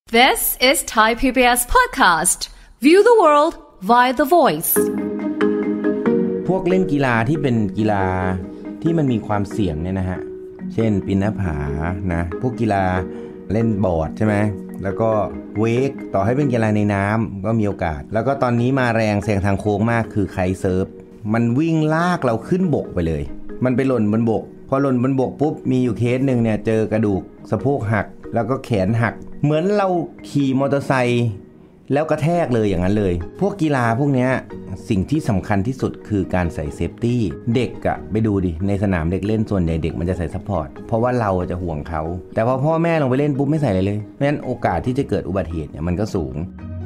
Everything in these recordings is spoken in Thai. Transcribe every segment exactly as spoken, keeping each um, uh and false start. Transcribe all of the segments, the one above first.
This is Thai พี บี เอส podcast. View the world via the voice. พวกเล่นกีฬาที่เป็นกีฬาที่มันมีความเสี่ยงเนี่ยนะฮะเช่นปีนหน้าผานะพวกกีฬาเล่นบอร์ดใช่ไหมแล้วก็เวกต่อให้เป็นกีฬาในน้ำก็มีโอกาสแล้วก็ตอนนี้มาแรงแซงทางโค้งมากคือไคท์เซิร์ฟมันวิ่งลากเราขึ้นบกไปเลยมันไปหล่นบนบกพอหล่นบนบกปุ๊บมีอยู่เคสหนึ่งเนี่ยเจอกระดูกสะโพกหักแล้วก็แขนหักเหมือนเราขี่มอเตอร์ไซค์แล้วกระแทกเลยอย่างนั้นเลยพวกกีฬาพวกนี้สิ่งที่สำคัญที่สุดคือการใส่เซฟตี้เด็กอะไปดูดิในสนามเด็กเล่นส่วนใหญ่เด็กมันจะใส่ซัพพอร์ตเพราะว่าเราจะห่วงเขาแต่พอพ่อแม่ลงไปเล่นปุ๊บไม่ใส่อะไรเลยเพราะฉะนั้นโอกาสที่จะเกิดอุบัติเหตุเนี่ยมันก็สูง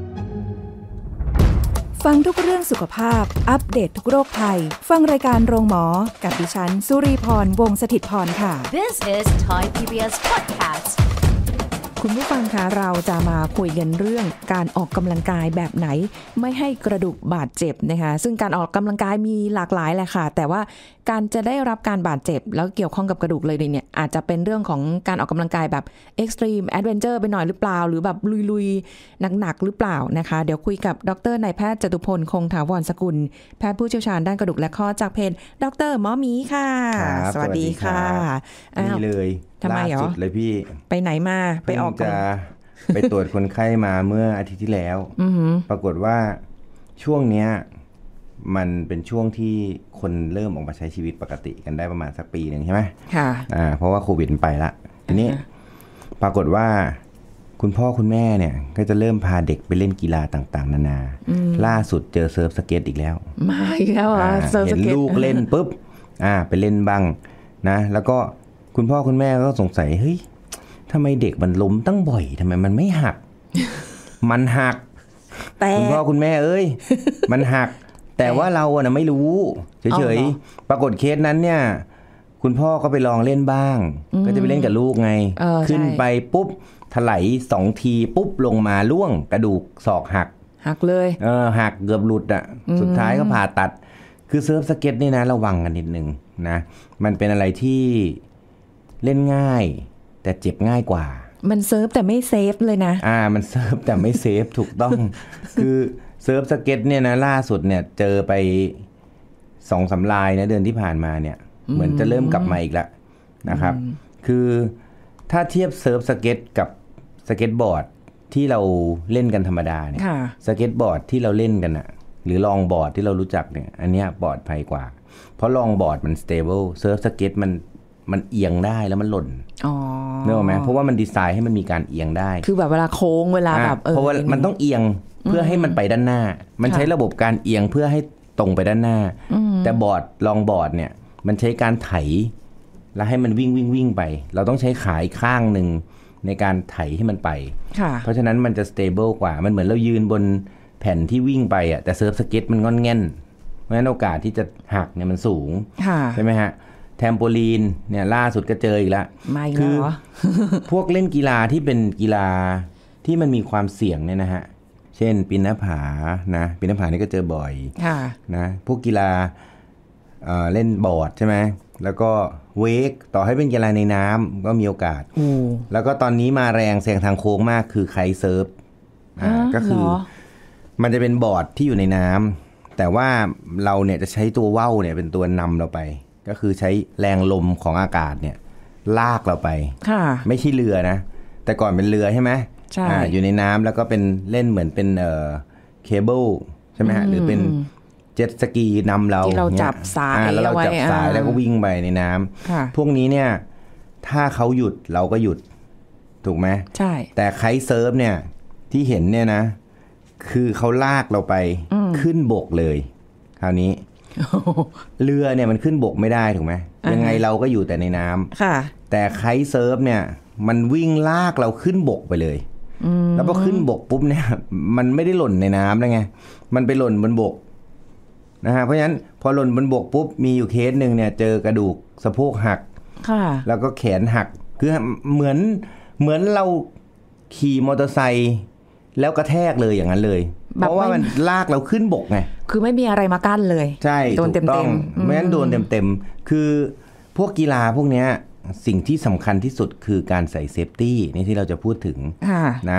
ฟังทุกเรื่องสุขภาพอัปเดต ท, ทุกโรคภัยฟังรายการโรงหมอกับดิฉันสุรีพรวงศ์สถิตพรค่ะ This is Thai พี บี เอส podcast. คุณผู้ฟังคะเราจะมาคุยกันเรื่องการออกกำลังกายแบบไหนไม่ให้กระดูกบาดเจ็บนะคะซึ่งการออกกำลังกายมีหลากหลายแหละค่ะแต่ว่าการจะได้รับการบาดเจ็บแล้วเกี่ยวข้องกับกระดูกเลยเนี่ยอาจจะเป็นเรื่องของการออกกำลังกายแบบเอ็กซ์ตรีมแอดเวนเจอร์ไปหน่อยหรือเปล่าหรือแบบลุยๆหนักๆหรือเปล่านะคะเดี๋ยวคุยกับดร.นายแพทย์จตุพลคงถาวรสกุลแพทย์ผู้เชี่ยวชาญด้านกระดูกและข้อจากเพจดร.หมอหมีค่ะสวัสดีค่ะนี่เลยล่าสุดเลยพี่ไปไหนมาไปออกจะไปตรวจคนไข้มาเมื่ออาทิตย์ที่แล้วปรากฏว่าช่วงเนี้ยมันเป็นช่วงที่คนเริ่มออกมาใช้ชีวิตปกติกันได้ประมาณสักปีหนึ่งใช่ไหมค่ะอ่าเพราะว่าโควิดไปละทีนี้ปรากฏว่าคุณพ่อคุณแม่เนี่ยก็จะเริ่มพาเด็กไปเล่นกีฬาต่างๆนานาล่าสุดเจอเซิร์ฟสเก็ตอีกแล้วมาอีกแล้วอ่ะเซิร์ฟสเก็ตเห็นลูกเล่นปุ๊บอ่าไปเล่นบ้างนะแล้วก็คุณพ่อคุณแม่ก็สงสัยเฮ้ยทำไมเด็กมันล้มตั้งบ่อยทำไมมันไม่หัก มันหักคุณพ่อคุณแม่เอ้ย มันหักแต่ว่าเราอะนะไม่รู้เฉยๆปรากฏเคสนั้นเนี่ยคุณพ่อก็ไปลองเล่นบ้างก็จะไปเล่นกับลูกไงขึ้นไปปุ๊บถลายสองทีปุ๊บลงมาล่วงกระดูกศอกหักหักเลยเออหักเกือบหลุดอ่ะสุดท้ายก็ผ่าตัดคือเซิร์ฟสเก็ตนี่นะระวังกันนิดนึงนะมันเป็นอะไรที่เล่นง่ายแต่เจ็บง่ายกว่ามันเซิร์ฟแต่ไม่เซฟเลยนะอ่ามันเซิร์ฟแต่ไม่เซฟถูกต้อง คือเซิร์ฟสเก็ตเนี่ยนะล่าสุดเนี่ยเจอไปสองสามลายนะเดือนที่ผ่านมาเนี่ยเหมือนจะเริ่มกลับมาอีกแล้วนะครับคือถ้าเทียบเซิร์ฟสเก็ตกับสเก็ตบอร์ดที่เราเล่นกันธรรมดาเนี่ยสเก็ตบอร์ดที่เราเล่นกันอะหรือลองบอร์ดที่เรารู้จักเนี่ยอันเนี้ยปลอดภัยกว่าเพราะลองบอร์ดมันสเตเบิลเซิร์ฟสเก็ตมันมันเอียงได้แล้วมันหล่นอ๋อนึกออกไหมเพราะว่ามันดีไซน์ให้มันมีการเอียงได้คือแบบเวลาโค้งเวลาแบบเออเพราะว่ามันต้องเอียงเพื่อให้มันไปด้านหน้ามันใช้ระบบการเอียงเพื่อให้ตรงไปด้านหน้าแต่บอร์ดลองบอร์ดเนี่ยมันใช้การไถแล้วให้มันวิ่งวิ่งวิ่งไปเราต้องใช้ขาอีกข้างหนึ่งในการไถให้มันไปเพราะฉะนั้นมันจะสเตเบิลกว่ามันเหมือนเรายืนบนแผ่นที่วิ่งไปอ่ะแต่เซิร์ฟสเก็ตมันงอนแง่นเพราะฉะนั้นโอกาสที่จะหักเนี่ยมันสูงใช่ไหมฮะแทมโปลีนเนี่ยล่าสุดก็เจออีกแล้วคือพวกเล่นกีฬาที่เป็นกีฬาที่มันมีความเสี่ยงเนี่ยนะฮะเช่นปีนหน้าผานะปีนหน้าผานี่ก็เจอบ่อยนะพวกกีฬา เอ่อ เล่นบอร์ดใช่ไหมแล้วก็เวกต่อให้เป็นกีฬาในน้ำก็มีโอกาสแล้วก็ตอนนี้มาแรงแซงทางโค้งมากคือไคท์เซิร์ฟก็คือมันจะเป็นบอร์ดที่อยู่ในน้ำแต่ว่าเราเนี่ยจะใช้ตัวว่าวเนี่ยเป็นตัวนำเราไปก็คือใช้แรงลมของอากาศเนี่ยลากเราไปไม่ใช่เรือนะแต่ก่อนเป็นเรือใช่ไหมใช่อยู่ในน้ำแล้วก็เป็นเล่นเหมือนเป็นเอ่อเคเบิลใช่ไหมฮะหรือเป็นเจ็ตสกีนำเราที่เราจับสายแล้วเราจับสายแล้วก็วิ่งไปในน้ำพวกนี้เนี่ยถ้าเขาหยุดเราก็หยุดถูกไหมใช่แต่ไคท์เซิร์ฟเนี่ยที่เห็นเนี่ยนะคือเขาลากเราไปขึ้นบกเลยคราวนี้เรือเนี่ยมันขึ้นบกไม่ได้ถูกไหมยังไงเราก็อยู่แต่ในน้ำแต่ไคท์เซิร์ฟเนี่ยมันวิ่งลากเราขึ้นบกไปเลยแล้วพอขึ้นบกปุ๊บเนี่ยมันไม่ได้หล่นในน้ำแล้วไงมันไปหล่นบนบกนะฮะเพราะฉะนั้นพอหล่นบนบกปุ๊บมีอยู่เคสหนึ่งเนี่ยเจอกระดูกสะโพกหักแล้วก็แขนหักคือเหมือนเหมือนเราขี่มอเตอร์ไซค์แล้วกระแทกเลยอย่างนั้นเลยเพราะว่ามันลากเราขึ้นบกไงคือไม่มีอะไรมากั้นเลยใช่ถูกต้องไม่งั้นโดนเต็มๆคือพวกกีฬาพวกนี้สิ่งที่สำคัญที่สุดคือการใส่เซฟตี้นี่ที่เราจะพูดถึงนะ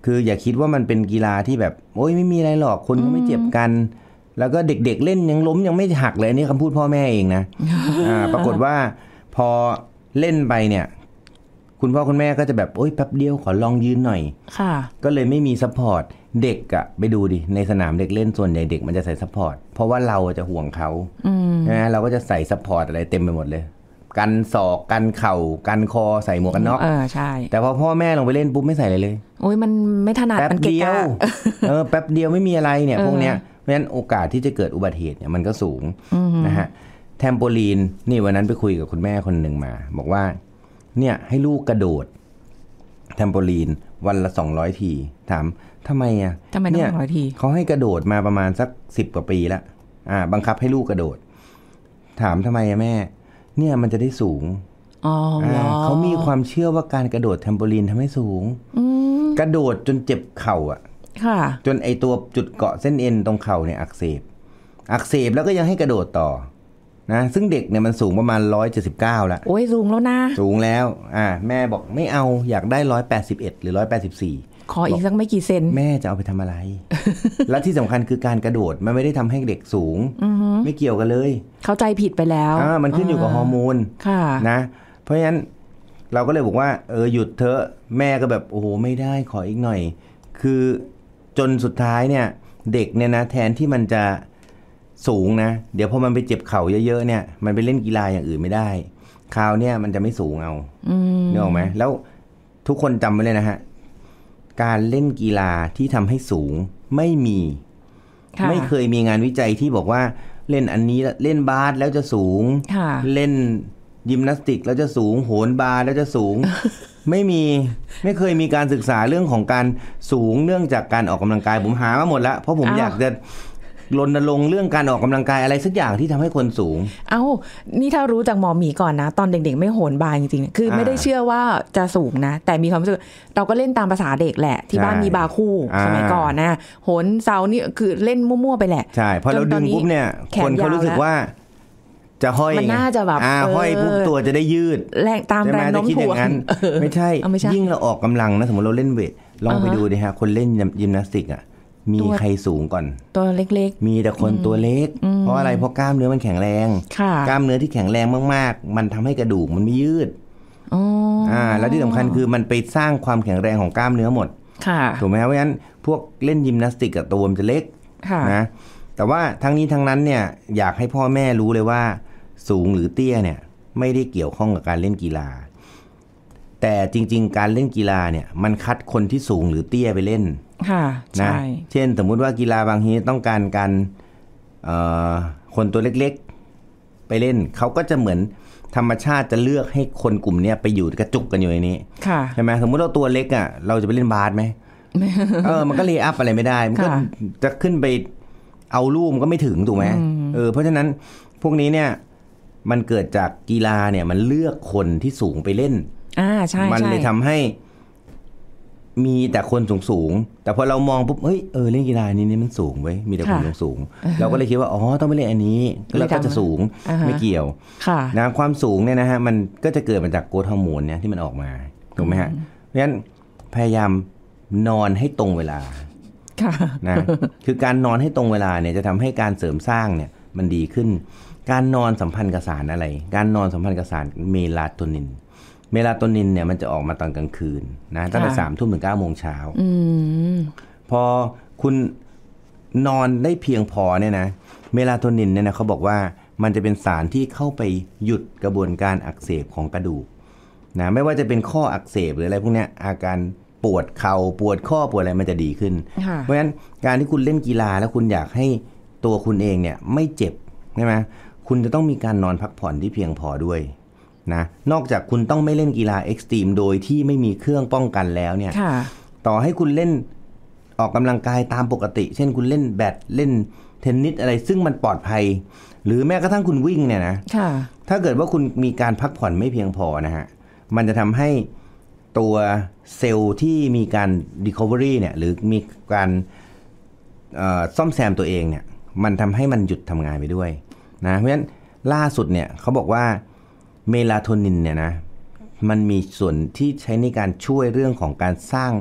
คืออย่าคิดว่ามันเป็นกีฬาที่แบบโอ๊ยไม่มีอะไรหรอกคนก็ไม่เจ็บกันแล้วก็เด็กๆเล่นยังล้มยังไม่หักเลยอันนี้คำพูดพ่อแม่เองนะ อ่าปรากฏว่าพอเล่นไปเนี่ยคุณพ่อคุณแม่ก็จะแบบโอ๊ยแป๊บเดียวขอลองยืนหน่อยค่ะก็เลยไม่มีซัพพอร์ตเด็กอะไปดูดิในสนามเด็กเล่นส่วนใหญ่เด็กมันจะใส่ซัพพอร์ตเพราะว่าเราจะห่วงเขาใช่ไหมเราก็จะใส่ซัพพอร์ตอะไรเต็มไปหมดเลยกันศอกกันเข่ากันคอใส่หมวกกันน็อกเออใช่แต่พอพ่อแม่ลงไปเล่นปุ๊บไม่ใใส่เลยเลยโอ้ยมันไม่ถนัดมันเกะกะเออแป๊บเดียวไม่มีอะไรเนี่ยพวกเนี้ยเพราะฉะนั้นโอกาสที่จะเกิดอุบัติเหตุเนี่ยมันก็สูงนะฮะแทมโปลีนนี่วันนั้นไปคุยกับคุณแม่คนหนึ่งมาบอกว่าเนี่ยให้ลูกกระโดดแทมโปลีนวันละสองร้อยทีถามทำไมอ่ะทำไมต้องสองร้อยทีเขาให้กระโดดมาประมาณสักสิบกว่าปีแล้วอ่าบังคับให้ลูกกระโดดถามทำไมอะแม่เนี่ยมันจะได้สูงอ๋อเขามีความเชื่อว่าการกระโดดแทมโปลีนทำให้สูงกระโดดจนเจ็บเข่าอ่ะจนไอตัวจุดเกาะเส้นเอ็นตรงเข่าเนี่ยอักเสบอักเสบแล้วก็ยังให้กระโดดต่อนะซึ่งเด็กเนี่ยมันสูงประมาณหนึ่งร้อยเจ็ดสิบเก้าแล้วโอ้ยสูงแล้วนะสูงแล้วอ่าแม่บอกไม่เอาอยากได้หนึ่งร้อยแปดสิบเอ็ดหรือหนึ่งร้อยแปดสิบสี่ขออีกสักไม่กี่เซนแม่จะเอาไปทำอะไร และที่สำคัญคือการกระโดดมันไม่ได้ทำให้เด็กสูงไม่เกี่ยวกันเลยเข้าใจผิดไปแล้วอ่ามันขึ้นอยู่กับฮอร์โมนนะเพราะฉะนั้นเราก็เลยบอกว่าเออหยุดเถอะแม่ก็แบบโอ้โหไม่ได้ขออีกหน่อยคือจนสุดท้ายเนี่ยเด็กเนี่ยนะแทนที่มันจะสูงนะเดี๋ยวพอมันไปเจ็บเข่าเยอะๆเนี่ยมันไปเล่นกีฬาอย่างอื่นไม่ได้คราวเนี่ยมันจะไม่สูงเอานึกออกไหมแล้วทุกคนจำไว้เลยนะฮะการเล่นกีฬาที่ทำให้สูงไม่มีไม่เคยมีงานวิจัยที่บอกว่าเล่นอันนี้เล่นบาสแล้วจะสูงเล่นยิมนาสติกแล้วจะสูงโหนบาร์แล้วจะสูง ไม่มีไม่เคยมีการศึกษาเรื่องของการสูงเนื่องจากการออกกำลังกายผมหามาหมดแล้วเพราะผมอยากจะรณรงค์เรื่องการออกกำลังกายอะไรสักอย่างที่ทำให้คนสูงเอ้านี่ถ้ารู้จากหมอหมีก่อนนะตอนเด็กๆไม่โหนบาร์จริงๆคือไม่ได้เชื่อว่าจะสูงนะแต่มีความรู้สึกเราก็เล่นตามภาษาเด็กแหละที่บ้านมีบาร์คู่สมัยก่อนนะโหนเสานี่คือเล่นมั่วๆไปแหละใช่พอเราดึงปุ๊บเนี่ยคนเขารู้สึกว่าจะห้อยมันน่าจะแบบอ่าห้อยปุ๊บตัวจะได้ยืดแรงตามแรงโน้มถ่วงไม่ใช่ยิ่งเราออกกำลังนะสมมติเราเล่นเวทลองไปดูดิฮะคนเล่นยิมนาสติกอ่ะมีใครสูงก่อนตัวเล็กๆมีแต่คนตัวเล็กเพราะอะไรเพราะกล้ามเนื้อมันแข็งแรงกล้ามเนื้อที่แข็งแรงมากๆมันทำให้กระดูกมันไม่ยืดอ่าแล้วที่สำคัญคือมันไปสร้างความแข็งแรงของกล้ามเนื้อหมดถูกไหมเพราะฉะนั้นพวกเล่นยิมนาสติกกับตัวมันจะเล็กนะแต่ว่าทั้งนี้ทั้งนั้นเนี่ยอยากให้พ่อแม่รู้เลยว่าสูงหรือเตี้ยเนี่ยไม่ได้เกี่ยวข้องกับการเล่นกีฬาแต่จริงๆการเล่นกีฬาเนี่ยมันคัดคนที่สูงหรือเตี้ยไปเล่นนะเช่นสมมุติว่ากีฬาบางทีต้องการการคนตัวเล็กๆไปเล่นเขาก็จะเหมือนธรรมชาติจะเลือกให้คนกลุ่มนี้ไปอยู่กระจุกกันอยู่ในนี้ใช่ไหมสมมุติเราตัวเล็กอ่ะเราจะไปเล่นบาสไหมเออมันก็เลย์อัพอะไรไม่ได้มันก็จะขึ้นไปเอาลูกมันก็ไม่ถึงถูกไหมเออเพราะฉะนั้นพวกนี้เนี่ยมันเกิดจากกีฬาเนี่ยมันเลือกคนที่สูงไปเล่นอ่าใช่มันเลยทำให้มีแต่คนสูงสูงแต่พอเรามองปุ๊บเฮ้ยเออเล่นกีฬานี้นี่มันสูงไว้มีแต่คนสูงสูงเราก็เลยคิดว่าอ๋อต้องไปเล่นอันนี้แล้วก็จะสูงไม่เกี่ยวนะความสูงเนี่ยนะฮะมันก็จะเกิดมาจากโกรทฮอร์โมนเนี่ยที่มันออกมาถูกไหมฮะเพราะฉะนั้นพยายามนอนให้ตรงเวลานะคือการนอนให้ตรงเวลาเนี่ยจะทำให้การเสริมสร้างเนี่ยมันดีขึ้นการนอนสัมพันธ์กับสารอะไรการนอนสัมพันธ์กับสารเมลาโทนินเมลาโทนินเนี่ยมันจะออกมาตอนกลางคืนนะตั้งแต่สามทุ่มถึงเก้าโมงเช้าพอคุณนอนได้เพียงพอเนี่ยนะเมลาโทนินเนี่ยนะเขาบอกว่ามันจะเป็นสารที่เข้าไปหยุดกระบวนการอักเสบของกระดูกนะไม่ว่าจะเป็นข้ออักเสบหรืออะไรพวกเนี้ยอาการปวดเข่าปวดข้อปวดอะไรมันจะดีขึ้นเพราะฉะนั้นการที่คุณเล่นกีฬาแล้วคุณอยากให้ตัวคุณเองเนี่ยไม่เจ็บใช่ไหมคุณจะต้องมีการนอนพักผ่อนที่เพียงพอด้วยนะนอกจากคุณต้องไม่เล่นกีฬาเอ็กซ์ตรีมโดยที่ไม่มีเครื่องป้องกันแล้วเนี่ยต่อให้คุณเล่นออกกำลังกายตามปกติเช่นคุณเล่นแบดเล่นเทนนิสอะไรซึ่งมันปลอดภัยหรือแม้กระทั่งคุณวิ่งเนี่ยนะถ้าเกิดว่าคุณมีการพักผ่อนไม่เพียงพอนะฮะมันจะทำให้ตัวเซลล์ที่มีการ recovery เนี่ยหรือมีการซ่อมแซมตัวเองเนี่ยมันทำให้มันหยุดทำงานไปด้วยนะเพราะฉะนั้นล่าสุดเนี่ยเขาบอกว่าเมลาโทนินเนี่ยนะมันมีส่วนที่ใช้ในการช่วยเรื่องของการสร้าง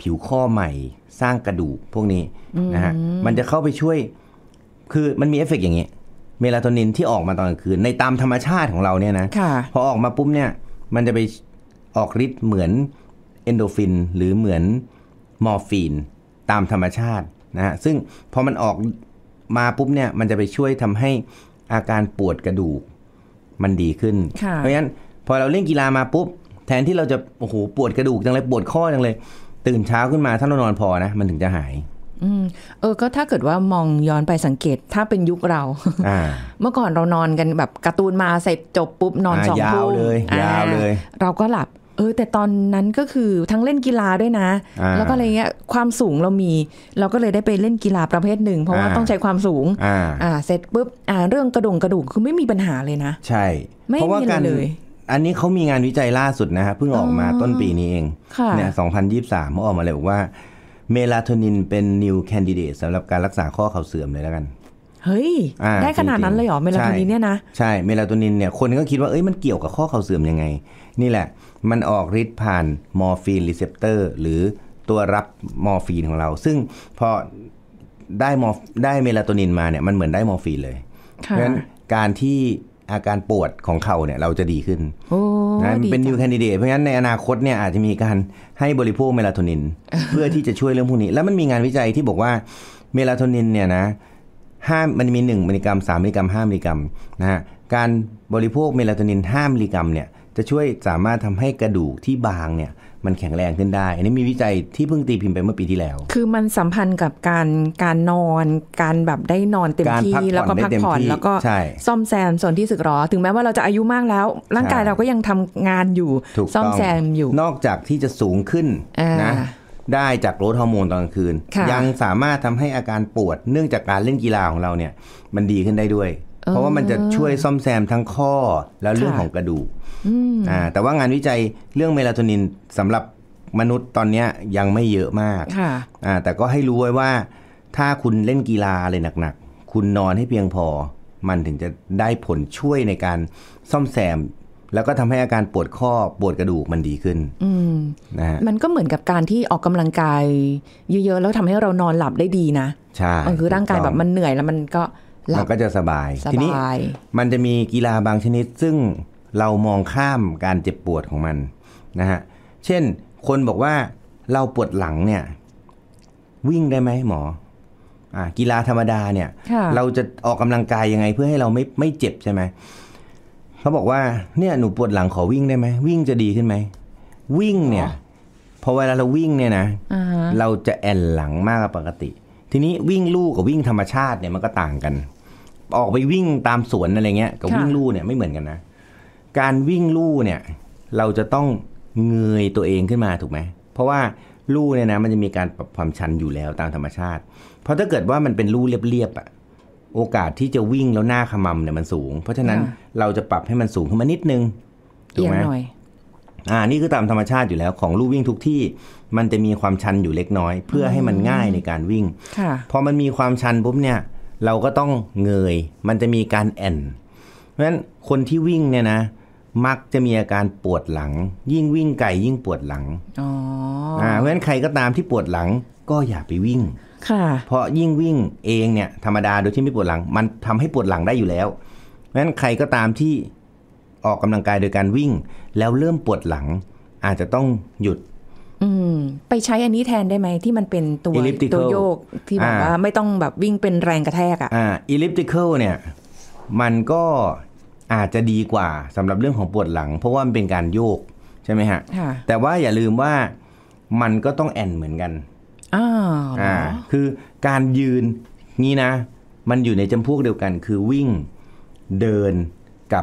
ผิวข้อใหม่สร้างกระดูกพวกนี้นะฮะมันจะเข้าไปช่วยคือมันมีเอฟเฟกต์อย่างนี้เมลาโทนินที่ออกมาตอนกลางคืนในตามธรรมชาติของเราเนี่ยนะพอออกมาปุ๊บเนี่ยมันจะไปออกฤทธิ์เหมือนเอนโดฟินหรือเหมือนมอร์ฟีนตามธรรมชาตินะฮะซึ่งพอมันออกมาปุ๊บเนี่ยมันจะไปช่วยทำให้อาการปวดกระดูกมันดีขึ้นเพราะฉะนั้นพอเราเล่นกีฬามาปุ๊บแทนที่เราจะโอ้โหปวดกระดูกจังเลยปวดข้อจังเลยตื่นเช้าขึ้นมาถ้าเรานอนพอนะมันถึงจะหายอืมเออก็ถ้าเกิดว่ามองย้อนไปสังเกตถ้าเป็นยุคเรา เมื่อก่อนเรานอนกันแบบการ์ตูนมาเสร็จจบปุ๊บนอนสองทุ่มยาวเลยยาวเลยเราก็หลับเออแต่ตอนนั้นก็คือทั้งเล่นกีฬาด้วยนะแล้วก็อะไรเงี้ยความสูงเรามีเราก็เลยได้ไปเล่นกีฬาประเภทหนึ่งเพราะว่าต้องใช้ความสูงอ่าเสร็จปุ๊บอ่าเรื่องกระดูกกระดูกคือไม่มีปัญหาเลยนะใช่เพราะว่าการเลยอันนี้เขามีงานวิจัยล่าสุดนะฮะเพิ่งออกมาต้นปีนี้เองเนี่ยสองพันยี่สิบสามเขาออกมาเลยบอกว่าเมลาโทนินเป็น new candidate สำหรับการรักษาข้อเข่าเสื่อมเลยแล้วกันเฮ้ยได้ขนาดนั้นเลยเหรอเมลาโทนินเนี่ยนะใช่เมลาโทนินเนี่ยคนก็คิดว่าเอ้ยมันเกี่ยวกับข้อเข่าเสื่อมยังไงนี่แหละมันออกฤทธิ์ผ่านมอร์ฟีนรีเซปเตอร์หรือตัวรับมอร์ฟีนของเราซึ่งพอได้มอร์ได้เมลาโทนินมาเนี่ยมันเหมือนได้มอร์ฟีนเลยเพราะฉะนั้นการที่อาการปวดของเข่าเนี่ยเราจะดีขึ้นนะเป็น new candidate เพราะฉะนั้นในอนาคตเนี่ยอาจจะมีการให้บริโภคเมลาโทนิน เพื่อที่จะช่วยเรื่องพวกนี้แล้วมันมีงานวิจัยที่บอกว่าเมลาโทนินเนี่ยนะห้ามันมีหนึ่งมิลลิกรัมสามมิลลิกรัมห้ามิลลิกรัมนะฮะการบริโภคเมลาโทนินห้ามิลลิกรัมเนี่ยจะช่วยสามารถทำให้กระดูกที่บางเนี่ยมันแข็งแรงขึ้นได้อันนี้มีวิจัยที่เพิ่งตีพิมพ์ไปเมื่อปีที่แล้วคือมันสัมพันธ์กับการการนอนการแบบได้นอนเต็มที่แล้วก็พักผ่อนแล้วก็ซ่อมแซมส่วนที่สึกหรอถึงแม้ว่าเราจะอายุมากแล้วร่างกายเราก็ยังทำงานอยู่ซ่อมแซมอยู่นอกจากที่จะสูงขึ้นนะได้จากลดฮอร์โมนตอนกลางคืนยังสามารถทำให้อาการปวดเนื่องจากการเล่นกีฬาของเราเนี่ยมันดีขึ้นได้ด้วยเพราะว่ามันจะช่วยซ่อมแซมทั้งข้อแล้วเรื่องของกระดูกอ่าแต่ว่างานวิจัยเรื่องเมลาโทนินสำหรับมนุษย์ตอนนี้ยังไม่เยอะมากอ่าแต่ก็ให้รู้ไว้ว่าถ้าคุณเล่นกีฬาอะไรหนักๆคุณนอนให้เพียงพอมันถึงจะได้ผลช่วยในการซ่อมแซมแล้วก็ทำให้อาการปวดข้อปวดกระดูกมันดีขึ้นนะฮะมันก็เหมือนกับการที่ออกกำลังกายเยอะๆแล้วทำให้เรานอนหลับได้ดีนะใช่มันคือร่างกายแบบมันเหนื่อยแล้วมันก็มันก็จะสบายทีนี้มันจะมีกีฬาบางชนิดซึ่งเรามองข้ามการเจ็บปวดของมันนะฮะเช่นคนบอกว่าเราปวดหลังเนี่ยวิ่งได้ไหมหมออ่ากีฬาธรรมดาเนี่ยเราจะออกกำลังกายยังไงเพื่อให้เราไม่ไม่เจ็บใช่ไหมเขาบอกว่าเนี่ยหนูปวดหลังขอวิ่งได้ไหมวิ่งจะดีขึ้นไหมวิ่งเนี่ยพอเวลาเราวิ่งเนี่ยนะ uh-huh. เราจะแอนหลังมากกว่าปกติทีนี้วิ่งลู่กับวิ่งธรรมชาติเนี่ยมันก็ต่างกันออกไปวิ่งตามสวนอะไรเงี้ยกับวิ่งลู่เนี่ยไม่เหมือนกันนะการวิ่งลู่เนี่ยเราจะต้องเงยตัวเองขึ้นมาถูกไหมเพราะว่าลู่เนี่ยนะมันจะมีการปรับความชันอยู่แล้วตามธรรมชาติเพราะถ้าเกิดว่ามันเป็นลู่เรียบๆอ่ะโอกาสที่จะวิ่งแล้วหน้าขมำเนี่ยมันสูงเพราะฉะนั้นเราจะปรับให้มันสูงขึ้นมานิดนึงถูกไหมอ่านี่คือตามธรรมชาติอยู่แล้วของลู่วิ่งทุกที่มันจะมีความชันอยู่เล็กน้อยเพื่อให้มันง่ายในการวิ่งพอมันมีความชันปุ๊บเนี่ยเราก็ต้องเงยมันจะมีการแอนเพราะฉะนั้นคนที่วิ่งเนี่ยนะมักจะมีอาการปวดหลังยิ่งวิ่งไกลยิ่งปวดหลังอ๋ออ่าเพราะฉะนั้นใครก็ตามที่ปวดหลังก็อย่าไปวิ่งค่ะเพราะยิ่งวิ่งเองเนี่ยธรรมดาโดยที่ไม่ปวดหลังมันทำให้ปวดหลังได้อยู่แล้วเพราะฉะนั้นใครก็ตามที่ออกกำลังกายโดยการวิ่งแล้วเริ่มปวดหลังอาจจะต้องหยุดอืมไปใช้อันนี้แทนได้ไหมที่มันเป็นตัวตัวโยกที่แบบว่าไม่ต้องแบบวิ่งเป็นแรงกระแทกอ่ะอ่า elliptical เนี่ยมันก็อาจจะดีกว่าสำหรับเรื่องของปวดหลังเพราะว่ามันเป็นการโยกใช่ไหมฮะแต่ว่าอย่าลืมว่ามันก็ต้องแอนเหมือนกันอ่าอ่าคือการยืนงี้นะมันอยู่ในจำพวกเดียวกันคือวิ่งเดินกับ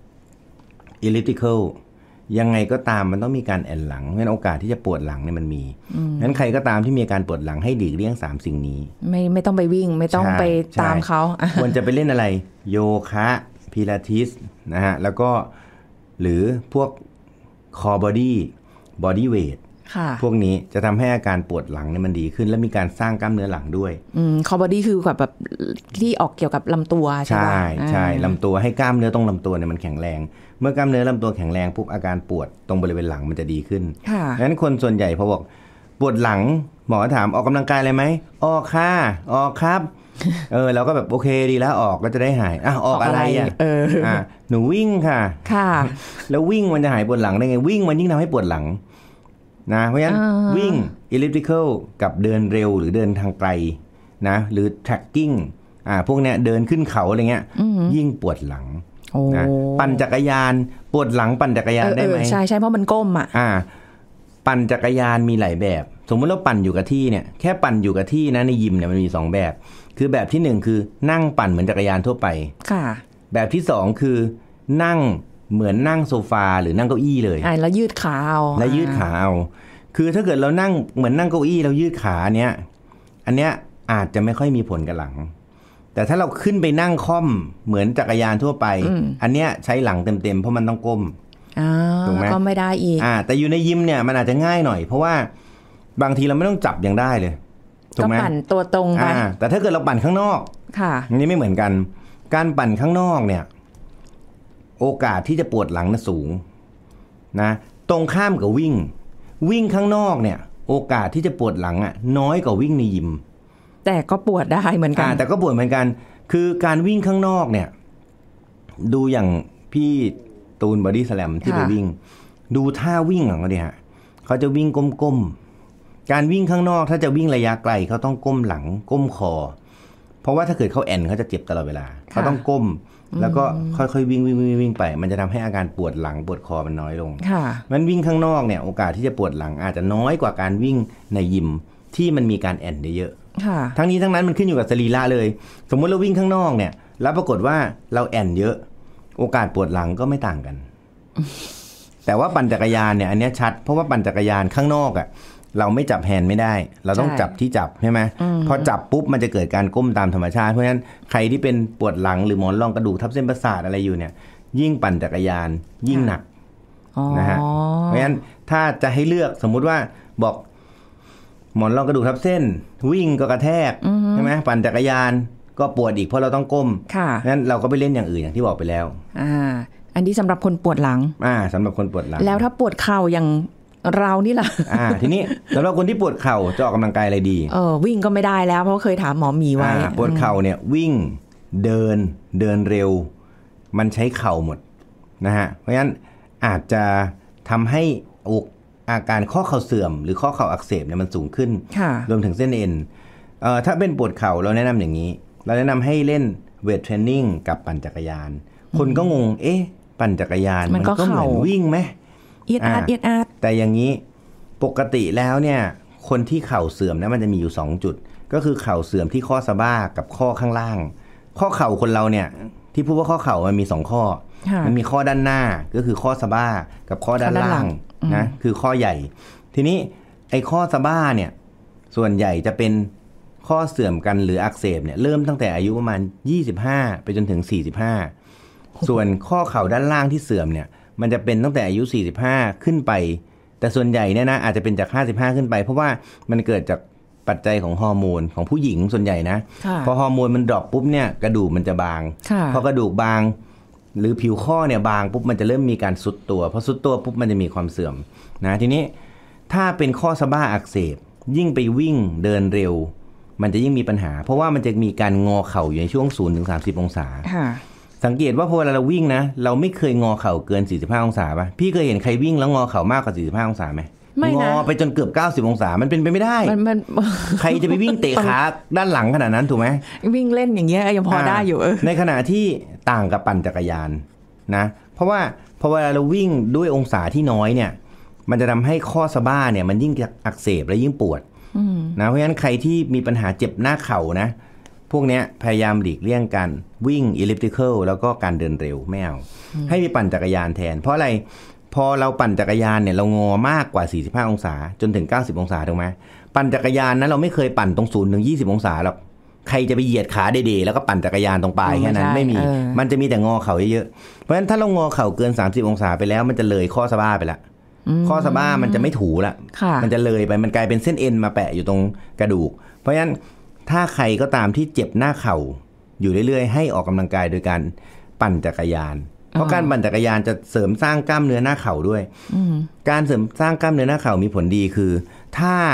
elliptical ยังไงก็ตามมันต้องมีการแอนหลังเพราะฉะนั้นโอกาสที่จะปวดหลังเนี่ยมันมีงั้นใครก็ตามที่มีอาการปวดหลังให้หลีกเลี่ยงสามสิ่งนี้ไม่ไม่ต้องไปวิ่งไม่ต้องไปตามเขาควรจะไปเล่นอะไรโยคะพิลาทิสนะฮะแล้วก็หรือพวกคอร์บอดี้บอดี้เวทพวกนี้จะทำให้อาการปวดหลังเนี่ยมันดีขึ้นและมีการสร้างกล้ามเนื้อหลังด้วยอืมคอร์บอดี้คือแบบแบบที่ออกเกี่ยวกับลำตัวใช่ไหมใช่ใช่ลำตัวให้กล้ามเนื้อตรงลำตัวเนี่ยมันแข็งแรงเมื่อกล้ามเนื้อลำตัวแข็งแรงปุ๊บอาการปวดตรงบริเวณหลังมันจะดีขึ้นดังนั้นคนส่วนใหญ่พอบอกปปวดหลังหมอถามออกกำลังกายอะไรไหมออกค่ะออกครับเออเราก็แบบโอเคดีแล้วออกก็จะได้หายอ่ะออกอะไรอ่ะเอออ่ะหนูวิ่งค่ะค่ะแล้ววิ่งมันจะหายปวดหลังได้ไงวิ่งมันยิ่งทำให้ปวดหลังนะเพราะฉะนั้นวิ่ง elliptical กับเดินเร็วหรือเดินทางไกลนะหรือ trekking อ่าพวกเนี้ยเดินขึ้นเขาอะไรเงี้ยยิ่งปวดหลังนะปั่นจักรยานปวดหลังปั่นจักรยานได้ไหมใช่ใช่เพราะมันก้มอ่ะอ่าปั่นจักรยานมีหลายแบบสมมติเราปั่นอยู่กับที่เนี่ยแค่ปั่นอยู่กับที่นะในยิมเนี่ยมันมีสองแบบคือแบบที่หนึ่งคือนั่งปั่นเหมือนจักรยานทั่วไปค่ะแบบที่สองคือนั่งเหมือนนั่งโซฟาหรือนั่งเก้าอี้เลยอ่าแล้วยืดขาเอาแล้วยืดขาเอาคือถ้าเกิดเรานั่งเหมือนนั่งเก้าอี้เรายืดขาเนี้ยอันเนี้ยอาจจะไม่ค่อยมีผลกับหลังแต่ถ้าเราขึ้นไปนั่งค่อมเหมือนจักรยานทั่วไป อ, อันเนี้ยใช้หลังเต็มๆเพราะมันต้องก้มถูกไหมก็ไม่ได้อีกอ่าแต่อยู่ในยิมเนี่ยมันอาจจะง่ายหน่อยเพราะว่าบางทีเราไม่ต้องจับยังได้เลยถูกไหมก็ปั่นตัวตรงไปแต่ถ้าเกิดเราปั่นข้างนอกค่ะอันนี้ไม่เหมือนกันการปั่นข้างนอกเนี่ยโอกาสที่จะปวดหลังน่ะสูงนะตรงข้ามกับวิ่งวิ่งข้างนอกเนี่ยโอกาสที่จะปวดหลังอ่ะน้อยกว่าวิ่งในยิมแต่ก็ปวดได้เหมือนกันแต่ก็ปวดเหมือนกันคือการวิ่งข้างนอกเนี่ยดูอย่างพี่ตูนบอดี้สแลมที่ไปวิ่งดูท่าวิ่งของเขาเนี่ยเขาจะวิ่งก้มๆการวิ่งข้างนอกถ้าจะวิ่งระยะไกลเขาต้องก้มหลังก้มคอเพราะว่าถ้าเกิดเขาแอนเขาจะเจ็บตลอดเวลาเขาต้องก้มแล้วก็ค่อยๆวิ่งวิ่งวิ่งวิ่งไปมันจะทำให้อาการปวดหลังปวดคอมันน้อยลงงั้นวิ่งข้างนอกเนี่ยโอกาสที่จะปวดหลังอาจจะน้อยกว่าการวิ่งในยิมที่มันมีการแอนเยอะทั้งนี้ทั้งนั้นมันขึ้นอยู่กับสรีระเลยสมมุติเราวิ่งข้างนอกเนี่ยแล้วปรากฏว่าเราแอนเยอะโอกาสปวดหลังก็ไม่ต่างกันแต่ว่าปั่นจักรยานเนี่ยอันนี้ชัดเพราะว่าปั่นจักรยานข้างนอกอ่ะเราไม่จับแฮนด์ไม่ได้เราต้องจับที่จับใช่ไหมพอจับปุ๊บมันจะเกิดการก้มตามธรรมชาติเพราะฉะนั้นใครที่เป็นปวดหลังหรือหมอนรองกระดูกทับเส้นประสาทอะไรอยู่เนี่ยยิ่งปั่นจักรยานยิ่งหนักนะฮะเพราะฉะนั้นถ้าจะให้เลือกสมมุติว่าบอกหมอนรองกระดูกทับเส้นวิ่งก็กระแทกใช่ไหมปั่นจักรยานก็ปวดอีกเพราะเราต้องก้มงั้นเราก็ไปเล่นอย่างอื่นอย่างที่บอกไปแล้วอ่าอันนี้สำหรับคนปวดหลังอ่าสำหรับคนปวดหลังแล้วถ้าปวดเข่าอย่างเรานี่ล่ะอ่าทีนี้สำหรับคนที่ปวดเข่าจะออกกำลังกายอะไรดีเออวิ่งก็ไม่ได้แล้วเพราะเคยถามหมอหมีไว้ปวดเข่าเนี่ยวิ่งเดินเดินเร็วมันใช้เข่าหมดนะฮะเพราะฉะนั้นอาจจะทำให้อกอาการข้อเข่าเสื่อมหรือข้อเข่าอักเสบเนี่ยมันสูงขึ้นรวมถึงเส้นเอ็นเอ่อถ้าเป็นปวดเข่าเราแนะนำอย่างนี้เราแนะนำให้เล่นเวทเทรนนิ่งกับปั่นจักรยานคนก็งงเอ๊ะปั่นจักรยานมันก็เหมือนวิ่งไหมเอียดอาดเอียดอาดแต่อย่างนี้ปกติแล้วเนี่ยคนที่เข่าเสื่อมนะมันจะมีอยู่สองจุดก็คือเข่าเสื่อมที่ข้อสะบ้ากับข้อข้างล่างข้อเข่าคนเราเนี่ยที่พูดว่าข้อเข่ามันมีสองข้อมันมีข้อด้านหน้าก็คือข้อสะบ้ากับข้อด้านล่างนะคือข้อใหญ่ทีนี้ไอ้ข้อสะบ้าเนี่ยส่วนใหญ่จะเป็นข้อเสื่อมกันหรืออักเสบเนี่ยเริ่มตั้งแต่อายุประมาณยี่สิบห้าไปจนถึงสี่สิบห้าส่วนข้อเข่าด้านล่างที่เสื่อมเนี่ยมันจะเป็นตั้งแต่อายุสี่สิบห้าขึ้นไปแต่ส่วนใหญ่เนี่ยนะอาจจะเป็นจากห้าสิบห้าขึ้นไปเพราะว่ามันเกิดจากปัจจัยของฮอร์โมนของผู้หญิงส่วนใหญ่นะพอฮอร์โมนมันดรอปปุ๊บเนี่ยกระดูกมันจะบางพอกระดูกบางหรือผิวข้อเนี่ยบางปุ๊บมันจะเริ่มมีการทรุดตัวพอทรุดตัวปุ๊บมันจะมีความเสื่อมนะทีนี้ถ้าเป็นข้อสะบ้าอักเสบยิ่งไปวิ่งเดินเร็วมันจะยิ่งมีปัญหาเพราะว่ามันจะมีการงอเข่าอยู่ในช่วงศูนย์ถึงสามสิบองศาสังเกตว่าพอเวลาเราวิ่งนะเราไม่เคยงอเข่าเกินสี่สิบห้าองศาป่ะพี่เคยเห็นใครวิ่งแล้วงอเข่ามากกว่าสี่สิบห้าองศาไหมไม่นะงอไปจนเกือบเก้าสิบองศามันเป็นไปไม่ได้มันมันใครจะไปวิ่งเตะขาด้านหลังขนาดนั้นถูกไหมวิ่งเล่นอย่างเงี้ยยังพอได้อยู่ในขณะที่ต่างกับปั่นจักรยานนะเพราะว่าพอเวลาเราวิ่งด้วยองศาที่น้อยเนี่ยมันจะทำให้ข้อสะบ้าเนี่ยมันยิ่งอักเสบและยิ่งปวดนะเพราะฉะนั้นใครที่มีปัญหาเจ็บหน้าเข่านะพวกนี้พยายามหลีกเลี่ยงการวิ่ง elliptical แล้วก็การเดินเร็วไม่เอาให้ไปปั่นจักรยานแทนเพราะอะไรพอเราปั่นจักรยานเนี่ยเรางอมากกว่าสี่สิบห้าองศาจนถึงเก้าสิบองศาถูกไหมปั่นจักรยานนั้นเราไม่เคยปั่นตรงศูนย์ถึงยี่สิบองศาหรอกใครจะไปเหยียดขาเดๆแล้วก็ปั่นจักรยานตรงปลายแค่นั้นไม่มีมันจะมีแต่งอเข่าเยอะๆเพราะฉะนั้นถ้าเรางอเข่าเกินสามสิบองศาไปแล้วมันจะเลยข้อสะบ้าไปละข้อสะบ้ามันจะไม่ถูละมันจะเลยไปมันกลายเป็นเส้นเอ็นมาแปะอยู่ตรงกระดูกเพราะฉะนั้นถ้าใครก็ตามที่เจ็บหน้าเข่าอยู่เรื่อยๆให้ออกกำลังกายโดยการปั่นจักรยานเพราะการปั่นจักรยานจะเสริมสร้างกล้ามเนื้อหน้าเข่าด้วยการเสริมสร้างกล้ามเนื้อหน้าเข่ามีผลดีคือถ้า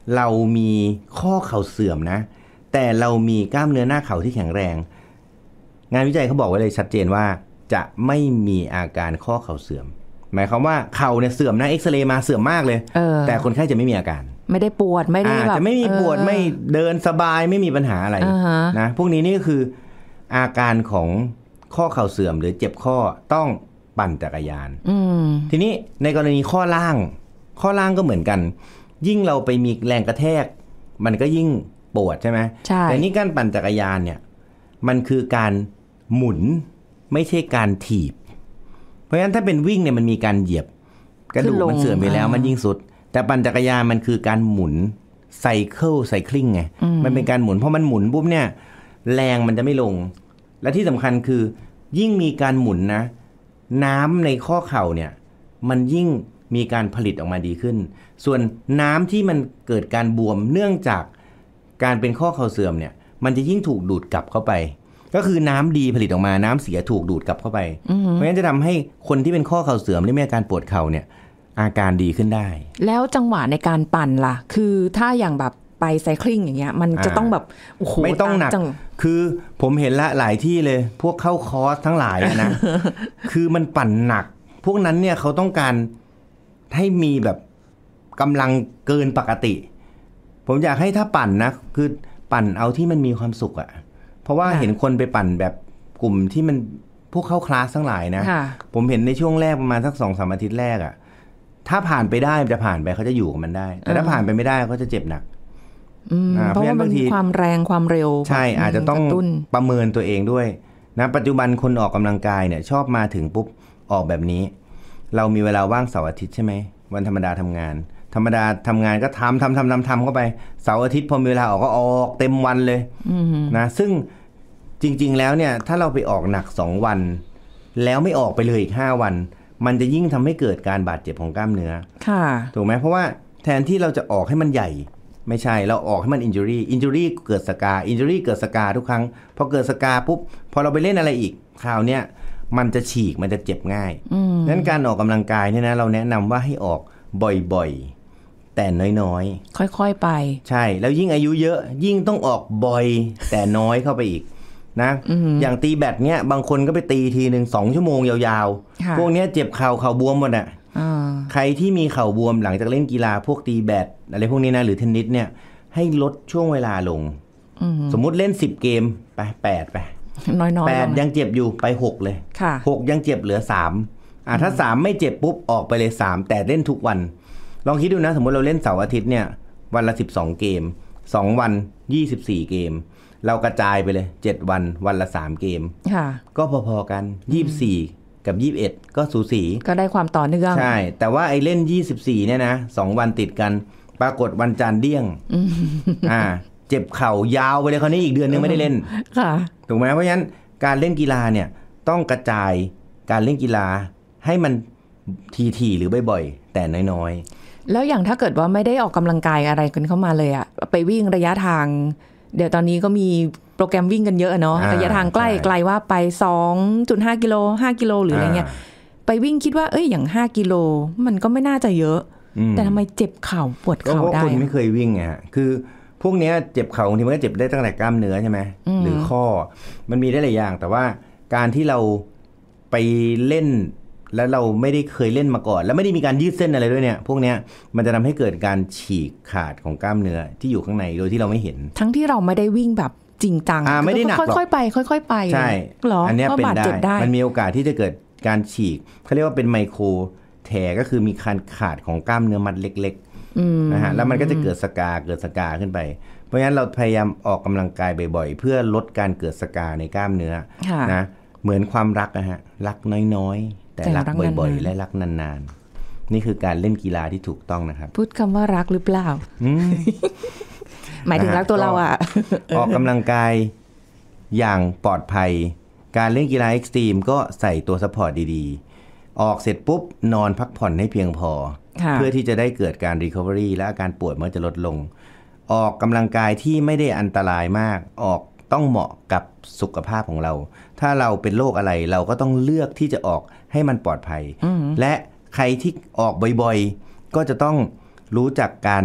เรามีข้อเข่าเสื่อมนะแต่เรามีกล้ามเนื้อหน้าเข่าที่แข็งแรงงานวิจัยเขาบอกไว้เลยชัดเจนว่าจะไม่มีอาการข้อเข่าเสื่อมหมายความว่าเข่าเนี่ยเสื่อมนะเอ็กซเรย์มาเสื่อมมากเลยแต่คนไข้จะไม่มีอาการไม่ได้ปวดไม่ได้แบบจะไม่มีปวดไม่เดินสบายไม่มีปัญหาอะไรนะพวกนี้นี่ก็คืออาการของข้อเข่าเสื่อมหรือเจ็บข้อต้องปั่นจักรยานทีนี้ในกรณีข้อล่างข้อล่างก็เหมือนกันยิ่งเราไปมีแรงกระแทกมันก็ยิ่งปวดใช่ไหมใช่แต่นี่การปั่นจักรยานเนี่ยมันคือการหมุนไม่ใช่การถีบเพราะฉะนั้นถ้าเป็นวิ่งเนี่ยมันมีการเหยียบกระดูกมันเสื่อมไปแล้วมันยิ่งสุดแต่ปั่นจักรยานมันคือการหมุนไซเคิลไซคลิงไงมันเป็นการหมุนเพราะมันหมุนปุ๊บเนี่ยแรงมันจะไม่ลงและที่สำคัญคือยิ่งมีการหมุนนะน้ำในข้อเข่าเนี่ยมันยิ่งมีการผลิตออกมาดีขึ้นส่วนน้ำที่มันเกิดการบวมเนื่องจากการเป็นข้อเข่าเสื่อมเนี่ยมันจะยิ่งถูกดูดกลับเข้าไปก็คือน้ำดีผลิตออกมาน้ำเสียถูกดูดกลับเข้าไปเพราะฉะนั้นจะทำให้คนที่เป็นข้อเข่าเสื่อมหรือมีอาการปวดเข่าเนี่ยอาการดีขึ้นได้แล้วจังหวะในการปั่นล่ะคือถ้าอย่างแบบไปไซคลิงอย่างเงี้ยมันจะต้องแบบโอ้โหไม่ต้องหนักคือผมเห็นละหลายที่เลยพวกเข้าคอร์สทั้งหลายนะ คือมันปั่นหนักพวกนั้นเนี่ยเขาต้องการให้มีแบบกำลังเกินปกติผมอยากให้ถ้าปั่นนะคือปั่นเอาที่มันมีความสุขอะเพราะว่าเห็นคนไปปั่นแบบกลุ่มที่มันพวกเข้าคลาสทั้งหลายนะผมเห็นในช่วงแรกประมาณสักสองสามอาทิตย์แรกอะถ้าผ่านไปได้จะผ่านไปเขาจะอยู่กับมันได้แต่ถ้าผ่านไปไม่ได้เขาจะเจ็บหนักเพราะว่ามันมีความแรงความเร็วใช่อาจจะต้องประเมินตัวเองด้วยนะปัจจุบันคนออกกำลังกายเนี่ยชอบมาถึงปุ๊บออกแบบนี้เรามีเวลาว่างเสาร์อาทิตย์ใช่ไหมวันธรรมดาทำงานธรรมดาทำงานก็ทำทำทำทำทำเข้าไปเสาร์อาทิตย์พอมีเวลาออกก็ออกเต็มวันเลยนะซึ่งจริงๆแล้วเนี่ยถ้าเราไปออกหนักสองวันแล้วไม่ออกไปเลยอีกห้าวันมันจะยิ่งทำให้เกิดการบาดเจ็บของกล้ามเนื้อค่ะถูกไหมเพราะว่าแทนที่เราจะออกให้มันใหญ่ไม่ใช่เราออกให้มันอินจูรี่อินจูรี่เกิดสกาอินจูรี่เกิดสกาทุกครั้งพอเกิดสกาปุ๊บพอเราไปเล่นอะไรอีกคราวเนี้ยมันจะฉีกมันจะเจ็บง่ายดังนั้นการออกกำลังกายเนี่ยนะเราแนะนำว่าให้ออกบ่อยๆแต่น้อยๆค่อยๆไปใช่แล้วยิ่งอายุเยอะยิ่งต้องออกบ่อยแต่น้อยเข้าไปอีกนะ อ, อย่างตีแบดเนี้ยบางคนก็ไปตีทีหนึ่งสองชั่วโมงยาวๆพวกเนี้ยเจ็บเข่าเข่าบวมหมดอ่ะใครที่มีเข่าบวมหลังจากเล่นกีฬาพวกตีแบดอะไรพวกนี้นะหรือเทนนิสเนี่ยให้ลดช่วงเวลาลงสมมุติเล่นสิบเกมไปแปดไปน้อยๆแปดยังเจ็บอยู่ไปหกเลยหกยังเจ็บเหลือสามอ่ะถ้าสามไม่เจ็บปุ๊บออกไปเลยสามแต่เล่นทุกวันลองคิดดูนะสมมติเราเล่นเสาร์อาทิตย์เนี่ยวันละสิบสองเกมสองวันยี่สิบสี่เกมเรากระจายไปเลยเจ็ดวันวันละสามเกมก็พอๆกันยี่สิบสี่กับยี่สิบเอ็ดก็สูสีก็ได้ความต่อเนื่องใช่แต่ว่าไอ้เล่นยี่สิบสี่เนี่ยนะสองวันติดกันปรากฏวันจันทร์เดี้ยงอ่าเจ็บเข่ายาวไปเลยคราวนี้อีกเดือนนึงไม่ได้เล่นถูกไหมเพราะฉะนั้นการเล่นกีฬาเนี่ยต้องกระจายการเล่นกีฬาให้มันทีๆหรือบ่อยๆแต่น้อยๆแล้วอย่างถ้าเกิดว่าไม่ได้ออกกำลังกายอะไรกันเข้ามาเลยอะไปวิ่งระยะทางเดี๋ยวตอนนี้ก็มีโปรแกรมวิ่งกันเยอะเนาะระยะทางใกล้ไกลว่าไป สองจุดห้า กิโลห้ากิโลหรืออะไรเงี้ยไปวิ่งคิดว่าเอ้ยอย่างห้ากิโลมันก็ไม่น่าจะเยอะแต่ทำไมเจ็บเข่าปวดเข่าได้ก็คนไม่เคยวิ่งไงคือพวกนี้เจ็บเข่าบางทีมันก็เจ็บได้ตั้งแต่กล้ามเนื้อใช่ไหมหรือข้อมันมีได้หลายอย่างแต่ว่าการที่เราไปเล่นแล้วเราไม่ได้เคยเล่นมาก่อนแล้วไม่ได้มีการยืดเส้นอะไรด้วยเนี่ยพวกนี้มันจะทำให้เกิดการฉีกขาดของกล้ามเนื้อที่อยู่ข้างในโดยที่เราไม่เห็นทั้งที่เราไม่ได้วิ่งแบบจริงจังไม่ได้หนักหรอกค่อยๆไปค่อยๆไปใช่อันนี้เป็นได้มันมีโอกาสที่จะเกิดการฉีกเขาเรียกว่าเป็นไมโครแทร์ก็คือมีการขาดของกล้ามเนื้อมัดเล็กๆนะฮะแล้วมันก็จะเกิดสกาเกิดสกาขึ้นไปเพราะฉะนั้นเราพยายามออกกำลังกายบ่อยๆเพื่อลดการเกิดสกาในกล้ามเนื้อนะเหมือนความรักนะฮะรักน้อยๆแต่รักบ่อยๆและรักนานๆนี่คือการเล่นกีฬาที่ถูกต้องนะครับพูดคำว่ารักหรือเปล่าหมายถึงรักตัวเราอ่ะออกกำลังกายอย่างปลอดภัยการเล่นกีฬาเอ็กซ์ตรีมก็ใส่ตัวซัพพอร์ตดีๆออกเสร็จปุ๊บนอนพักผ่อนให้เพียงพอเพื่อที่จะได้เกิดการรีคัฟเวอรี่และอาการปวดมันจะลดลงออกกำลังกายที่ไม่ได้อันตรายมากออกต้องเหมาะกับสุขภาพของเราถ้าเราเป็นโรคอะไรเราก็ต้องเลือกที่จะออกให้มันปลอดภัยและใครที่ออกบ่อยๆก็จะต้องรู้จักการ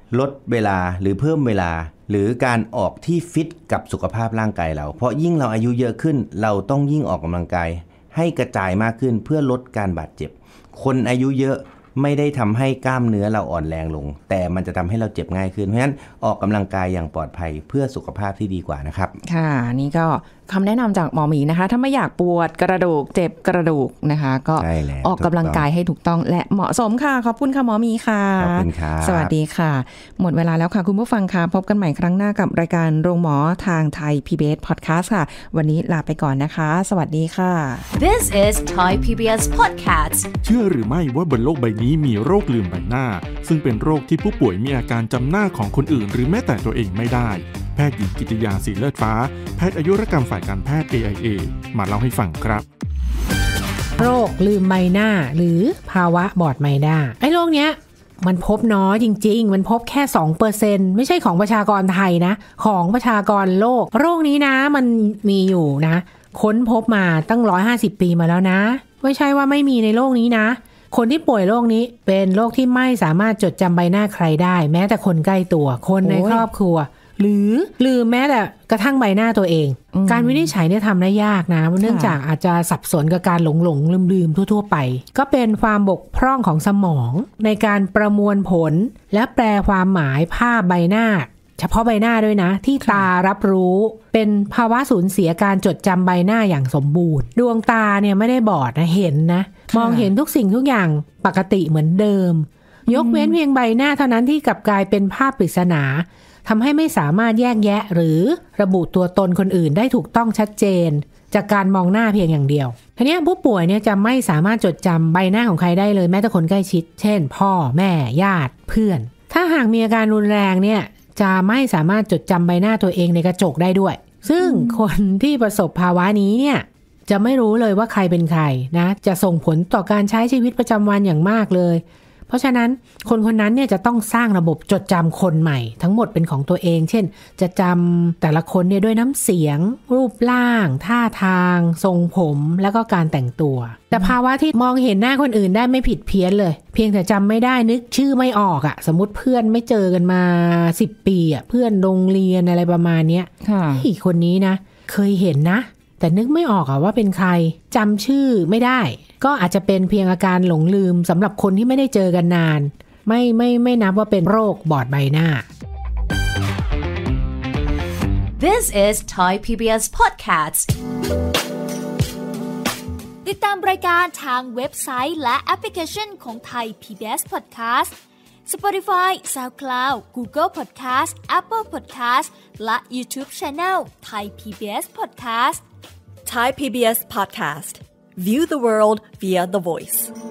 ลดเวลาหรือเพิ่มเวลาหรือการออกที่ฟิตกับสุขภาพร่างกายเราเพราะยิ่งเราอายุเยอะขึ้นเราต้องยิ่งออกกำลังกายให้กระจายมากขึ้นเพื่อลดการบาดเจ็บคนอายุเยอะไม่ได้ทำให้กล้ามเนื้อเราอ่อนแรงลงแต่มันจะทำให้เราเจ็บง่ายขึ้นเพราะฉะนั้นออกกำลังกายอย่างปลอดภัยเพื่อสุขภาพที่ดีกว่านะครับค่ะนี่ก็คำแนะนำจากหมอหมีนะคะถ้าไม่อยากปวดกระดูกเจ็บกระดูกนะคะก็ออกกำลังกายให้ถูกต้องและเหมาะสมค่ะขอบคุณค่ะหมอหมีค่ะขอบคุณค่ะสวัสดีค่ะหมดเวลาแล้วค่ะคุณผู้ฟังค่ะพบกันใหม่ครั้งหน้ากับรายการโรงหมอทางไทย พี บี เอส Podcast ค่ะวันนี้ลาไปก่อนนะคะสวัสดีค่ะ This is Thai พี บี เอส Podcast เชื่อหรือไม่ว่าบนโลกใบนี้มีโรคลืมใบหน้าซึ่งเป็นโรคที่ผู้ป่วยมีอาการจำหน้าของคนอื่นหรือแม้แต่ตัวเองไม่ได้แพทย์หญิงกิติยาสีเลิศฟ้าแพทย์อายุรกรรมฝ่ายการแพทย์ เอ ไอ เอ มาเล่าให้ฟังครับโรคลืมใบหน้าหรือภาวะบอดใบหน้าไอ้โรคเนี้ยมันพบน้อยจริงๆมันพบแค่ สองเปอร์เซ็นต์ ไม่ใช่ของประชากรไทยนะของประชากรโลกโรคนี้นะมันมีอยู่นะค้นพบมาตั้งหนึ่งร้อยห้าสิบปีมาแล้วนะไม่ใช่ว่าไม่มีในโลกนี้นะคนที่ป่วยโรคนี้เป็นโรคที่ไม่สามารถจดจำใบหน้าใครได้แม้แต่คนใกล้ตัวคนในครอบครัวหรือลืมแม้แต่กระทั่งใบหน้าตัวเองการวินิจฉัยเนี่ยทำได้ยากนะเนื่องจากอาจจะสับสนกับการหลงหลงลืมลืมทั่วๆไปก็เป็นความบกพร่องของสมองในการประมวลผลและแปลความหมายภาพใบหน้าเฉพาะใบหน้าด้วยนะที่ตารับรู้เป็นภาวะสูญเสียการจดจำใบหน้าอย่างสมบูรณ์ดวงตาเนี่ยไม่ได้บอดนะเห็นนะมองเห็นทุกสิ่งทุกอย่างปกติเหมือนเดิมยกเว้นเพียงใบหน้าเท่านั้นที่กลับกลายเป็นภาพปริศนาทำให้ไม่สามารถแยกแยะหรือระบุตัวตนคนอื่นได้ถูกต้องชัดเจนจากการมองหน้าเพียงอย่างเดียวทีนี้ผู้ป่วยเนี่ยจะไม่สามารถจดจำใบหน้าของใครได้เลยแม้แต่คนใกล้ชิดเช่นพ่อแม่ญาติเพื่อนถ้าหากมีอาการรุนแรงเนี่ยจะไม่สามารถจดจำใบหน้าตัวเองในกระจกได้ด้วยซึ่งคนที่ประสบภาวะนี้เนี่ยจะไม่รู้เลยว่าใครเป็นใครนะจะส่งผลต่อการใช้ชีวิตประจำวันอย่างมากเลยเพราะฉะนั้นคนคนนั้นเนี่ยจะต้องสร้างระบบจดจำคนใหม่ทั้งหมดเป็นของตัวเองเช่นจะจำแต่ละคนเนี่ยด้วยน้ำเสียงรูปร่างท่าทางทรงผมแล้วก็การแต่งตัวแต่ภาวะที่มองเห็นหน้าคนอื่นได้ไม่ผิดเพี้ยนเลยเพียงแต่จำไม่ได้นึกชื่อไม่ออกอะสมมติเพื่อนไม่เจอกันมาสิบปีอะเพื่อนโรงเรียนอะไรประมาณเนี้ยอีกคนนี้นะเคยเห็นนะแต่นึกไม่ออกอะว่าเป็นใครจำชื่อไม่ได้ก็อาจจะเป็นเพียงอาการหลงลืมสำหรับคนที่ไม่ได้เจอกันนานไม่ไม่ไม่นับว่าเป็นโรคบอดใบหน้า This is Thai พี บี เอส Podcast ติดตามรายการทางเว็บไซต์และแอปพลิเคชันของ Thai พี บี เอส Podcast Spotify, SoundCloud, Google Podcast, Apple Podcast และ YouTube Channel Thai พี บี เอส Podcast Thai พี บี เอส Podcast View the world via the voice